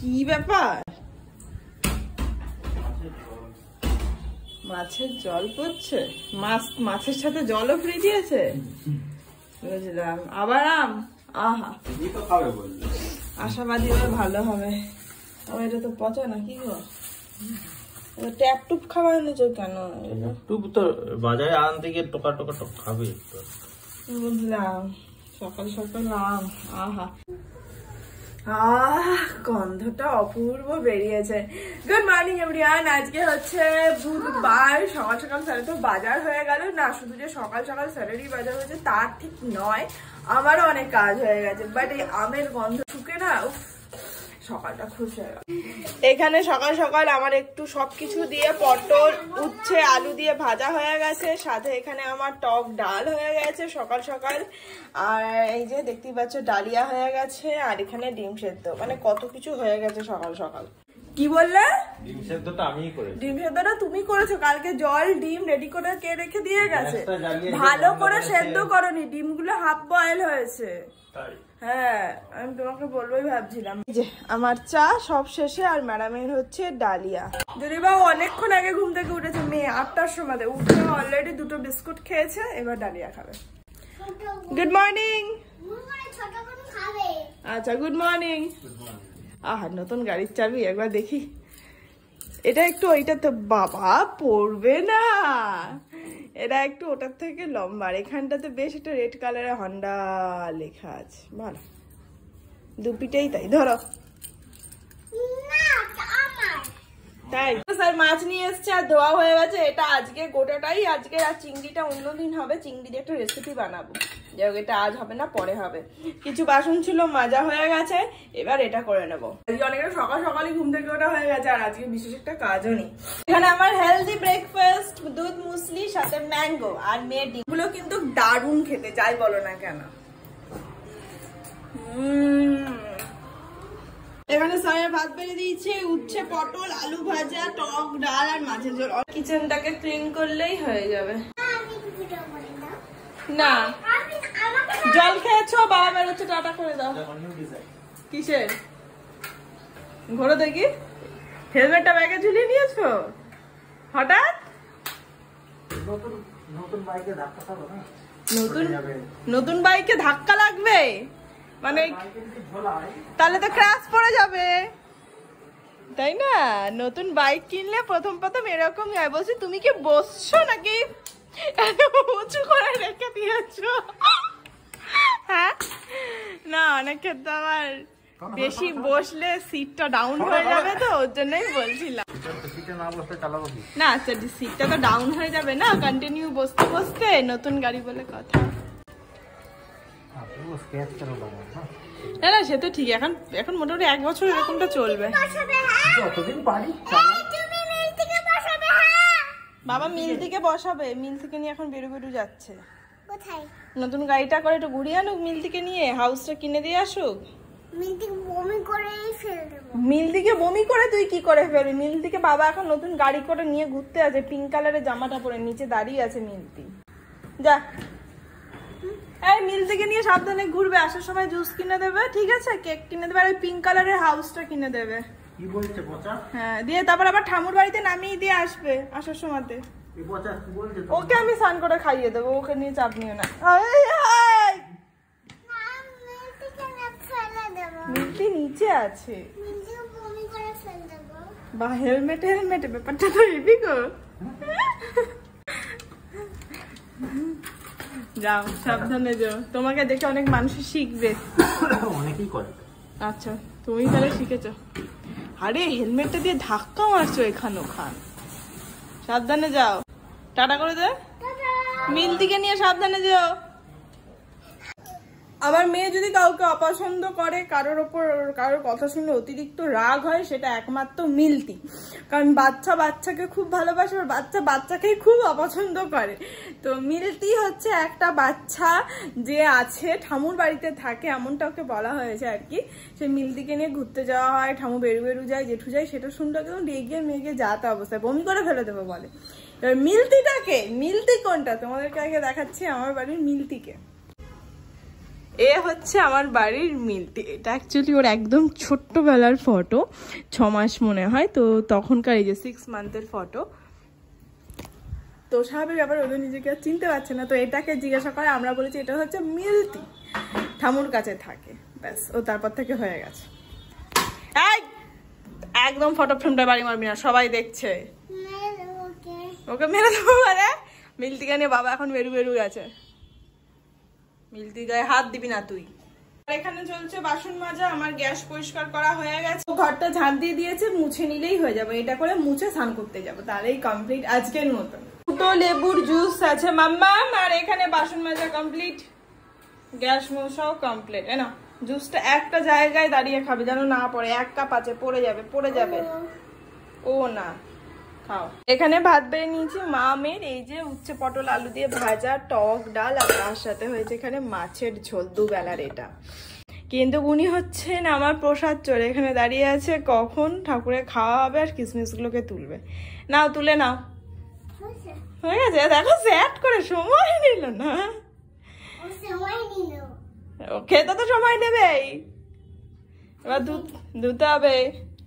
কি ব্যাপার? মাছের জল পড়ছে? মাছের সাথে জলও ফ্রি দিয়েছে? বুঝলাম। আবার আম? আহা, আশাবাদী হলে ভালো হবে। আমার এটা তো পচা না, কি গো? ট্যাপ টুপ খাওয়া এনেছো কেন? টুপ তো বাজারে আনতে গিয়ে টোকা টোকা টক খাবে। বুঝলাম। সকাল সকাল আম, আহা গন্ধটা অপূর্ব বেরিয়েছে। Good morning everyone. আজকে হচ্ছে বুধবার, সকাল সকাল স্যারে তো বাজার হয়ে গেল না। শুধু যে সকাল সকাল স্যারেরই বাজার হয়েছে তার ঠিক নয়, আমারও অনেক কাজ হয়ে গেছে। বাট এই আমের গন্ধ শুকে না, সকালটা খুশ হয়ে গেল। এখানে সকাল সকাল আমার একটু সবকিছু দিয়ে পটল, উচ্ছে, আলু দিয়ে ভাজা হয়ে গেছে। সাথে এখানে আমার টক ডাল হয়ে গেছে সকাল সকাল। আর এই যে দেখতেই পাচ্ছ ডালিয়া হয়ে গেছে। আর এখানে ডিম সেদ্ধ। মানে কত কিছু হয়ে গেছে সকাল সকাল। কি বললে? ডিম সেদ্ধটা আমিই করেছি। ডিম সেদ্ধটা তুমি করেছো? কালকে জল ডিম রেডি করে কে রেখে দিয়ে গেছে? ভালো করে সেদ্ধ করনি, ডিমগুলো হাফ বয়েল হয়েছে। হ্যাঁ, আমি তোমাকে বলবোই ভাবছিলাম। যে আমার চা সব শেষে, আর ম্যাডামের হচ্ছে ডালিয়া। দিদিবাবু অনেকক্ষণ আগে ঘুম থেকে উঠেছে, মেয়ে 8টার সময় উঠে অলরেডি 2টো বিস্কুট খেয়েছে, এবার ডালিয়া খাবে। Good morning. আচ্ছা, গুড মর্নিং। আহা, নতুন গাড়ির চাবি, একবার দেখি। এটা একটু ওইটা তো বাবা পড়বে না, এটা একটু ওটার থেকে লম্বা। এখানটাতে বেশ একটা রেড কালারের হন্ডা লেখা আছে, ভালো। দুপিটাই তাই, ধরো। তাই স্যার মাছ নিয়ে এসছে আর ধোয়া হয়ে গেছে। এটা আজকে গোটাটাই আজকে, আর চিংড়িটা অন্যদিন হবে। চিংড়ি দিয়ে একটা রেসিপি বানাবো, যাই হোক, এটা আজ হবে না, পরে হবে। কিছু বাসন ছিল মাজা হয়ে গেছে, এবার এটা করে নেবো। অনেকটা সকাল সকালই ঘুম থেকে ওটা হয়ে গেছে, আর আজকে বিশেষ একটা কাজও নেই। এখানে আমার হেলদি ব্রেকফাস্ট, দুধ মুসলি সাথে ম্যাঙ্গো আর মেয়ে ডিম। এগুলো কিন্তু দারুণ খেতে, যাই বলো না কেন। এখানে সবাই ভাত বেড়ে দিয়েছে, উচ্ছে, পটল, আলু ভাজা, টক ডাল আর মাছের ঝোল। কিচেনটাকে ক্লিন করলেই হয়ে যাবে। না, জল খেয়েছো? বাবা বেরোচ্ছে, টাটা করে দাও। কিসের? ঘোরো দেখি। হেলমেটটা ব্যাগে ঝুলিয়ে নিয়েছো হঠাৎ? নতুন বাইকে ধাক্কা লাগবে মানে? তাহলে তো ক্র্যাশ পড়ে যাবে, তাই না? নতুন বাইক কিনলে প্রথম এরকমই হয়। বলছি তুমি কি বসছো নাকি উঁচু করে রেখে দিয়েছো? হ্যাঁ, না, অনেক ক্ষেত্রে আবার বেশি বসলে সিটটা ডাউন হয়ে যাবে, তো ওর জন্যই বলছিলাম। না, আচ্ছা, সিটটা তো ডাউন হয়ে যাবে না কন্টিনিউ বসতে বসতে, নতুন গাড়ি বলে কথা। না না, সে তো ঠিক। এখন মোটামুটি 1 বছর এরকমটা চলবে। বাবা মিল থেকে বসাবে, মিল থেকে নিয়ে এখন বেরু যাচ্ছে। নতুন গাড়িটা করে একটু ঘুরিয়ে আনুক, মিল থেকে নিয়ে হাউসটা কিনে দিয়ে আসুক। মিল থেকে বমি করে তুই কি করে ফেলবি? মিল থেকে বাবা এখন নতুন গাড়ি করে নিয়ে ঘুরতে আছে, পিঙ্ক কালারের জামাটা পরে নিচে দাঁড়িয়ে আছে মিলতি। যা, এই মিল থেকে নিয়ে সাবধানে ঘুরবে, আসার সময় জুস কিনে দেবে, ঠিক আছে? কেক কিনে দেবে, আর ওই পিঙ্ক কালারের হাউসটা কিনে দেবে। কি বলছে পচা? হ্যাঁ, দিয়ে তারপর আবার ঠামুর বাড়িতে নামিয়ে দিয়ে আসবে আসার সময়তে। ওকে আমি স্নান করে খাইয়ে দেবো, ওকে নিয়ে চাপ নিও না। মিলতি নিচে আছে। বা হেলমেটে ব্যাপারটা তো হেবি গো। যাও, সাবধানে যাও, তোমাকে দেখে অনেক মানুষ শিখবে। অনেকেই করে। আচ্ছা, তুমি তাহলে শিখেছো। আরে হেলমেটটা দিয়ে ধাক্কা মারছো এখান ওখান। সাবধানে যাও, টাটা করে দে। মিল থেকে নিয়ে সাবধানে যাও। আমার মেয়ে যদি কাউকে অপছন্দ করে, কারোর কথা শুনে অতিরিক্ত রাগ হয়, সেটা একমাত্র মিলতি। কারণ বাচ্চাকে খুব ভালোবাসে, আর বাচ্চাকেই খুব অপছন্দ করে। তো মিলতি হচ্ছে একটা বাচ্চা যে আছে, ঠামুর বাড়িতে থাকে, এমনটা ওকে বলা হয়েছে আর কি। সে মিলতিকে নিয়ে ঘুরতে যাওয়া হয়, ঠামু বেরু যায়, জেঠু যায়, সেটা শুনতে একদম রেগে মেগে যাতা অবস্থায় বমি করে ফেলে দেবো বলে। এবার মিলতি কোনটা তোমাদেরকে আগে দেখাচ্ছি, আমার বাড়ির মিলতিকে। এ হচ্ছে আমার বাড়ির মিলতি। এটা অ্যাকচুয়ালি ওর একদম ছোট্টবেলার ফটো, 6 মাস মনে হয়, তো তখনকার এই যে 6 মান্থের ফটো। তো স্বাভাবিক ব্যাপার, ওদের নিজেকে আর চিনতে পারছে না, তো এটাকে জিজ্ঞাসা করে আমরা বলেছি এটা হচ্ছে মিলতি, ঠামুর কাছে থাকে, ব্যাস। ও তারপর থেকে হয়ে গেছে। একদম ফটো ফ্রেমটা বাড়ি মারবি না, সবাই দেখছে। ওকে মেরে দেবো মানে? মিলতিকে নিয়ে বাবা এখন বেরু বেরু গেছে। মিলতি গায়ে হাত দিবি না তুই। এখানে চলছে বাসন মাজা, আমার গ্যাস পরিষ্কার করা হয়ে গেছে, ঘরটা ঝাঁট দিয়ে দিয়েছে, মুছে নিলেই হয়ে যাবে। এটা করে মুছে স্নান করতে যাবো, তাহলেই কমপ্লিট আজকের মতো। দুটো লেবুর জুস আছে মাম্মাম, আর এখানে বাসন মাজা কমপ্লিট, গ্যাস মোছাও কমপ্লিট। না জুসটা একটা জায়গায় দাঁড়িয়ে খাবে যেন না পড়ে, 1 কাপ আছে, পড়ে যাবে। ও না, খাও। এখানে ভাত বেড়ে নিয়েছি মামের, এই যে উচ্ছে পটল আলু দিয়ে ভাজা, টক ডাল, আর তার সাথে হয়েছে এখানে মাছের ঝোল, দুবেলার এটা। কিন্তু উনি হচ্ছেন আমার প্রসাদ চোর, এখানে দাঁড়িয়ে আছে কখন ঠাকুরের খাওয়া হবে আর কিসমিসগুলোকে তুলবে। নাও তুলে নাও, হয়ে গেছে। দেখো সেট করে সময় নিল না, খেতে তো সময় নেবে, এবার ধুতে হবে।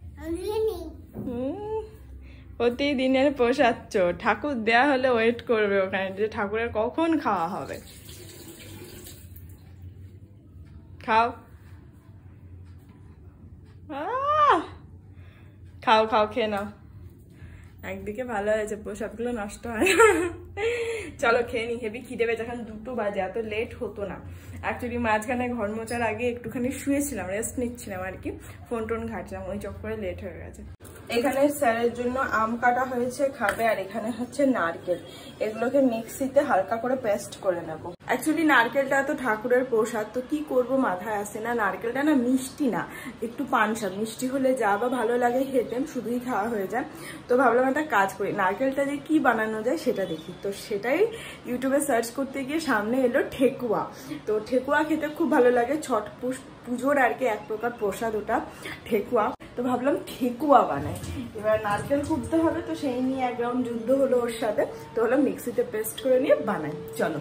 প্রতিদিনের প্রসাদ চোর, ঠাকুর দেয়া হলে ওয়েট করবে ওখানে যে ঠাকুরের কখন খাওয়া হবে। খাও খাও খাও, খেয়ে নাও। একদিকে ভালো হয়েছে, প্রসাদগুলো নষ্ট হয়। চলো খেয়ে নি, হেভি খিদে পেয়েছে, এখন 2 বাজে, এত লেট হতো না। অ্যাকচুয়ালি মাঝখানে ঘর মোছার আগে একটুখানি শুয়েছিলাম, রেস্ট নিচ্ছিলাম আর কি, ফোন টোন ঘাটছিলাম, ওই চক্করে লেট হয়ে গেছে। এখানে স্যারের জন্য আম কাটা হয়েছে, খাবে, আর এখানে হচ্ছে নারকেল, এগুলোকে মিক্সিতে হালকা করে পেস্ট করে নেব। অ্যাকচুয়ালি নারকেলটা তো ঠাকুরের প্রসাদ, তো কি করব মাথায় আসে না। নারকেলটা না মিষ্টি না, একটু পানসাদ, মিষ্টি হলে যা বা ভালো লাগে খেতে, শুধুই খাওয়া হয়ে যায়। তো ভাবলাম একটা কাজ করি, নারকেলটা দিয়ে কি বানানো যায় সেটা দেখি। তো সেটাই ইউটিউবে সার্চ করতে গিয়ে সামনে এলো ঠেকুয়া। তো ঠেকুয়া খেতে খুব ভালো লাগে, ছট পুজোর আর কি এক প্রকার প্রসাদ ওটা, ঠেকুয়া। তো ভাবলাম ঠেকুয়া বানাই। এবার নারকেল কুটতে হবে, তো সেই নিয়ে এক রাউন্ড যুদ্ধ হলো ওর সাথে, তো হলো মিক্সিতে পেস্ট করে নিয়ে বানাই। চলো।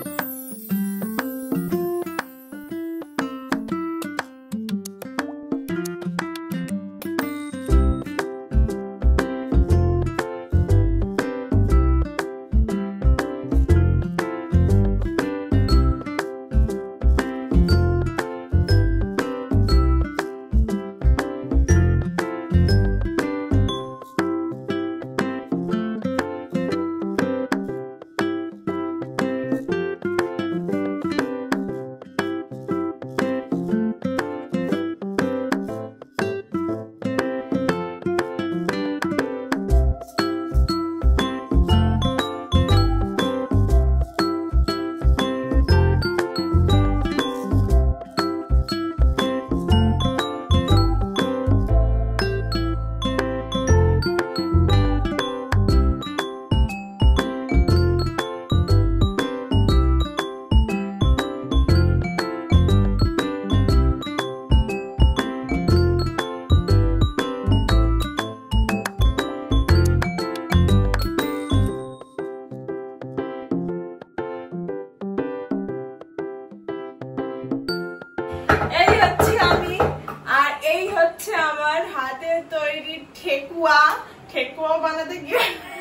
ঠেকুয়া বানাতে গিয়ে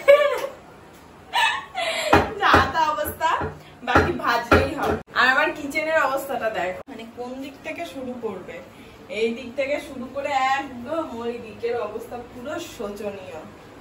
যা তা অবস্থা, বাকি ভাজলেই হবে। আর আমার কিচেনের অবস্থাটা দেখো, মানে কোন দিক থেকে শুরু করবে, এই দিক থেকে শুরু করে একদম ওই দিকের অবস্থা পুরো শোচনীয়।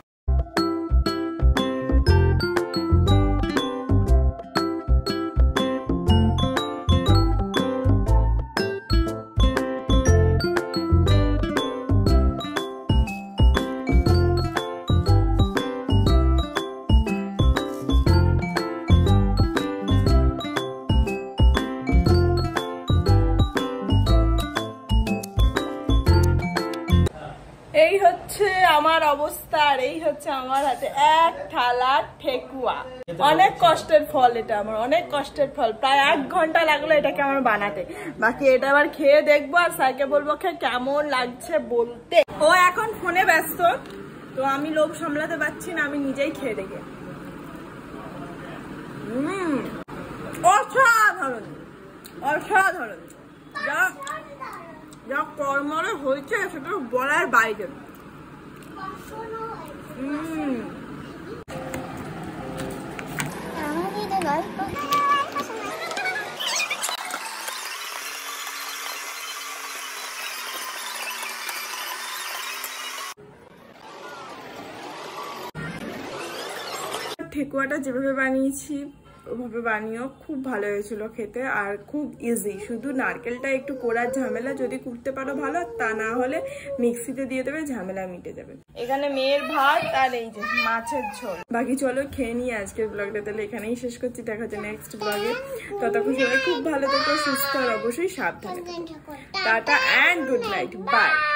এই হচ্ছে আমার অবস্থা, আর এই হচ্ছে আমার হাতে এক থালা ঠেকুয়া। অনেক কষ্টের ফল এটা, আমার অনেক কষ্টের ফল। প্রায় 1 ঘন্টা লাগলো এটাকে আমার বানাতে। বাকি এটা আবার খেয়ে দেখবো, আর স্যারকে বলবো খেয়ে কেমন লাগছে বলতে। ও এখন ফোনে ব্যস্ত, তো আমি লোভ সামলাতে পারছি না, আমি নিজেই খেয়ে দেখে। অসাধারণ, অসাধারণ, যা যা কর্মরে হয়েছে সেটা বলার বাইরে। ঠেকুয়াটা যেভাবে বানিয়েছি ওভাবে বানিয়েও খুব ভালো হয়েছিল খেতে, আর খুব ইজি। শুধু নারকেলটা একটু কোড়ার ঝামেলা, যদি করতে পারো ভালো, তা না হলে মিক্সিতে দিয়ে দেবে, ঝামেলা মিটে যাবে। এখানে মেয়ের ভাত আর এই যে মাছের ঝোল। বাকি চলো খেয়ে নিয়ে আজকের ব্লগটা তাহলে এখানেই শেষ করছি। দেখা হচ্ছে নেক্সট ব্লগে। ততক্ষণ সবাই খুব ভালো থেকো, সুস্থ আর অবশ্যই সাবধানে। Tata and good night, by.